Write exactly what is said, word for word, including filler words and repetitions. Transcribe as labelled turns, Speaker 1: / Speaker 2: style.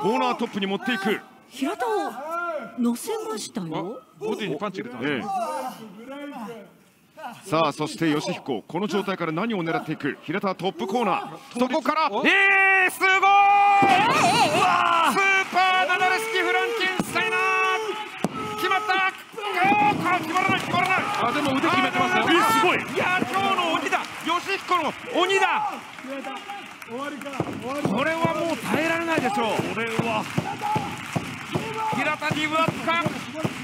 Speaker 1: コーナートップに持っていく。
Speaker 2: 平田を乗せましたよ。
Speaker 3: ボディにパンチ入れたんですね。
Speaker 1: さあそして吉彦、この状態から何を狙っていく。平田はトップコーナー、そこからえーすごい、スーパーナダルスキフランケンスタイナー決まった。おー、決まらない決まらない。
Speaker 3: あ、でも腕決めてますよ。
Speaker 1: すごい。いや、今日の鬼だ、吉彦の鬼だ。これはもう耐えられないでしょう。これは平田ギブアップか。